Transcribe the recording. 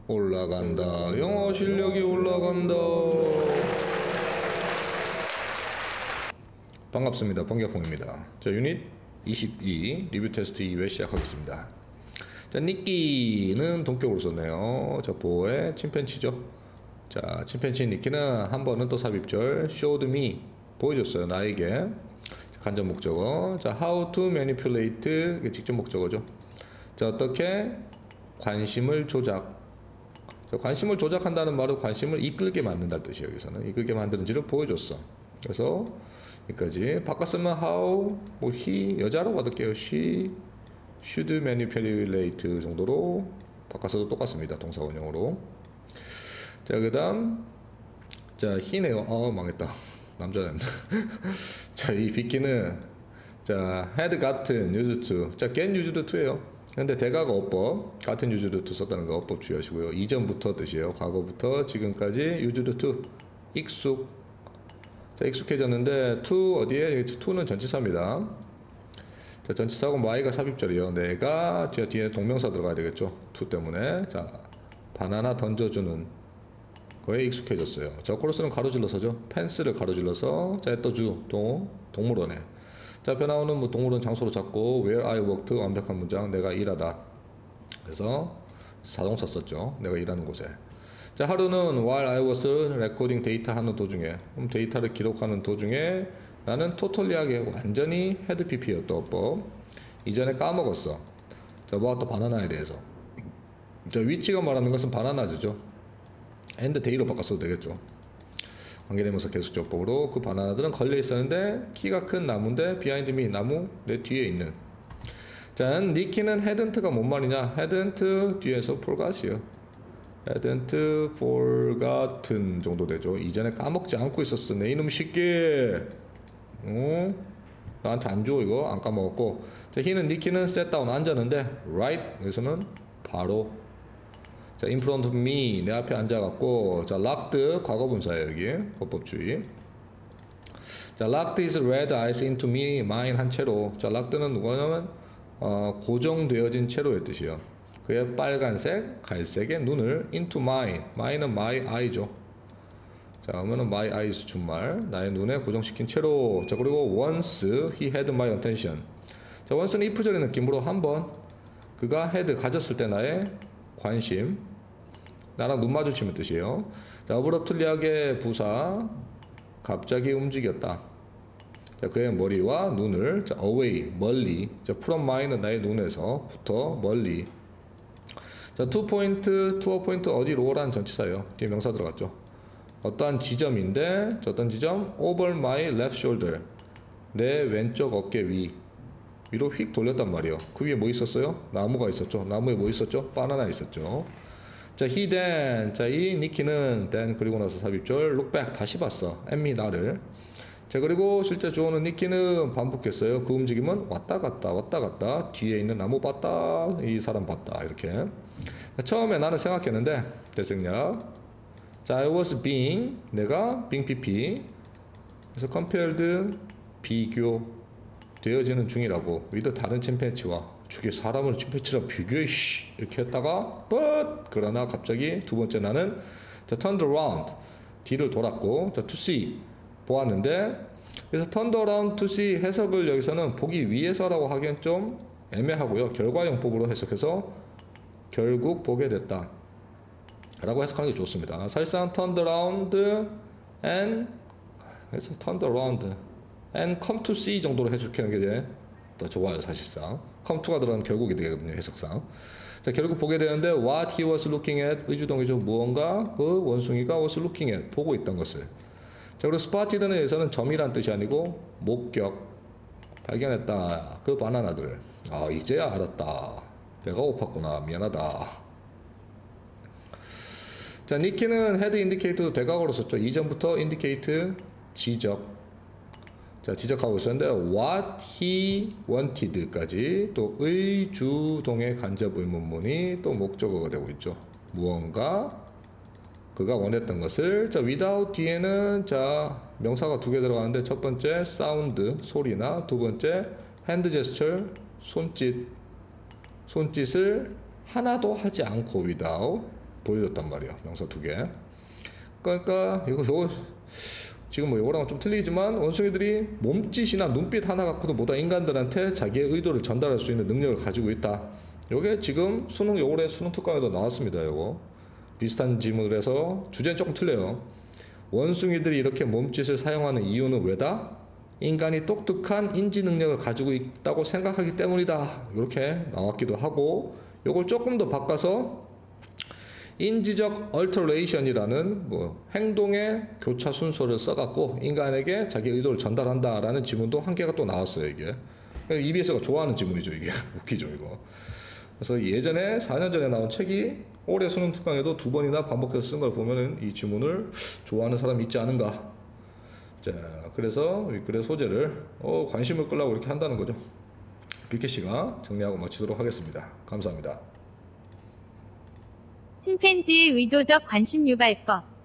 올라간다. 영어 실력이 올라간다. 반갑습니다. 번개콩입니다. 자, 유닛 22 리뷰 테스트 2회 시작하겠습니다. 자, 니끼는 동격으로 썼네요. 자, 보호의 침팬치죠. 자, 침팬치 니끼는 한 번은 또 삽입절 showed me 보여줬어요. 나에게. 간접 목적어. 자, how to manipulate 이게 직접 목적어죠. 자, 어떻게 관심을 조작. 자, 관심을 조작한다는 말은 관심을 이끌게 만든다는 뜻이에요. 여기서는 이끌게 만드는지를 보여줬어. 그래서 여기까지 바꿨으면 how 뭐 he 여자로 받을게요. she should manipulate 정도로 바꿔서도 똑같습니다. 동사 원형으로. 자, 그 다음 자, he네요. 망했다. 남자는. 자, 이 빅키는 자, had gotten used to. 자, get used to예요. 근데 대가가 어법, 같은 used to 썼다는 거 어법 주의하시고요. 이전부터 뜻이에요. 과거부터 지금까지 used to 익숙. 자, 익숙해졌는데 to 어디에? to는 전치사입니다. 자, 전치사하고 my가 삽입절이에요. 내가 뒤에 동명사 들어가야 되겠죠. to 때문에. 자, 바나나 던져주는 거에 익숙해졌어요. 자, 코러스는 가로질러서죠. 펜스를 가로질러서 자, 떠주 동물원에. 자, 앞에 나오는 뭐 동물원 장소로 잡고 where I worked 완벽한 문장 내가 일하다. 그래서 사동사 썼죠. 내가 일하는 곳에. 자, 하루는 while I was recording 데이터 하는 도중에 데이터를 기록하는 도중에 나는 토털리하게 완전히 헤드 PP였다. 어법. 이전에 까먹었어. 자, 뭐가 또 바나나에 대해서. 자, 위치가 말하는 것은 바나나즈죠. and day로 바꿨어도 되겠죠. 관계대명사 계속적법으로 그 바나나들은 걸려 있었는데 키가 큰 나무인데 behind me 나무 내 뒤에 있는. 자, 니키는 hadn't가 뭔 말이냐? hadn't 뒤에서 forgot이요. hadn't forgotten 정도 되죠. 이전에 까먹지 않고 있었어. 내 이놈 새끼. 나한테 안 줘 이거 안 까먹었고. 자, he는 니키는 sat down 앉았는데 right 여기서는 바로. 자, in front of me 내 앞에 앉아갖고. 자, locked 과거분사예요. 여기 법법주의. 자, locked his red eyes into me mine 한 채로. 자, locked는 누구냐면 고정되어진 채로의 뜻이요. 그의 빨간색 갈색의 눈을 into mine mine은 my eye죠. 자, 그러면은 my eyes 준말 나의 눈에 고정시킨 채로. 자, 그리고 once he had my attention. 자, once는 if절의 느낌으로 한번 그가 had 가졌을 때 나의 관심, 나랑 눈 마주치면 뜻이에요. 자, abruptly하게 부사, 갑자기 움직였다. 자, 그의 머리와 눈을 자, away, 멀리. 자, from my는 나의 눈에서부터 멀리. 자, to a point 어디로라는 전치사예요. 뒤에 명사 들어갔죠. 어떠한 지점인데, 자, 어떤 지점? over my left shoulder. 내 왼쪽 어깨 위로 휙 돌렸단 말이에요. 그 위에 뭐 있었어요? 나무가 있었죠. 나무에 뭐 있었죠? 바나나 있었죠. 자, he then. 자, 이 니키는 then 그리고 나서 삽입절 look back 다시 봤어. at me 나를. 자, 그리고 실제 주어는 니키는 반복했어요. 그 움직임은 왔다 갔다 뒤에 있는 나무 봤다 이 사람 봤다 이렇게. 자, 처음에 나는 생각했는데 대생략. 자, I was being 내가 being PP 그래서 compared 비교 되어지는 중이라고. 위도 다른 침팬치와 저게 사람을 침팬치랑 비교해 이렇게 했다가 but 그러나 갑자기 두 번째 나는 자, turned around 뒤를 돌았고 자, to see 보았는데 그래서 turned around to see 해석을 여기서는 보기 위해서라고 하기엔 좀 애매하고요. 결과용법으로 해석해서 결국 보게 됐다 라고 해석하는 게 좋습니다. 사실상 turned around and 그래서 turned around and come to see 정도로 해주는 게 더 좋아요. 사실상 come to가 들어가면 결국이 되거든요. 해석상. 자, 결국 보게 되는데 what he was looking at 의주동이죠. 무언가 그 원숭이가 was looking at 보고 있던 것을. 자, 그리고 spoted는 여기서는 점이란 뜻이 아니고 목격 발견했다. 그 바나나들을. 아, 이제야 알았다. 배가 고팠구나. 미안하다. 자, 니키는 had indicate도 대각으로 썼죠. 이전부터 indicate 지적. 자, 지적하고 있었는데 what he wanted까지 또 의주동의 간접 의문문이 또 목적어가 되고 있죠. 무언가 그가 원했던 것을. 자, without 뒤에는 자, 명사가 두 개 들어가는데 첫 번째 사운드 소리나 두 번째 hand gesture 손짓을 하나도 하지 않고 without 보여줬단 말이야. 명사 2개. 그러니까 이거 지금 뭐 이거랑 좀 틀리지만 원숭이들이 몸짓이나 눈빛 하나 갖고도 모두 인간들한테 자기의 의도를 전달할 수 있는 능력을 가지고 있다. 요게 지금 올해 수능 특강에도 나왔습니다. 요거 비슷한 질문을 해서 주제는 조금 틀려요. 원숭이들이 이렇게 몸짓을 사용하는 이유는 왜다? 인간이 똑똑한 인지 능력을 가지고 있다고 생각하기 때문이다. 이렇게 나왔기도 하고, 요걸 조금 더 바꿔서 인지적 얼터레이션이라는 행동의 교차 순서를 써갖고 인간에게 자기 의도를 전달한다라는 지문도 한 개가 또 나왔어요. 이게 EBS가 좋아하는 지문이죠. 이게 웃기죠 이거. 그래서 예전에 4년 전에 나온 책이 올해 수능 특강에도 2번이나 반복해서 쓴 걸 보면은 이 지문을 좋아하는 사람이 있지 않은가. 자, 그래서 이 글의 소재를 관심을 끌려고 이렇게 한다는 거죠. BK 씨가 정리하고 마치도록 하겠습니다. 감사합니다. 신팬지의 의도적 관심 유발법.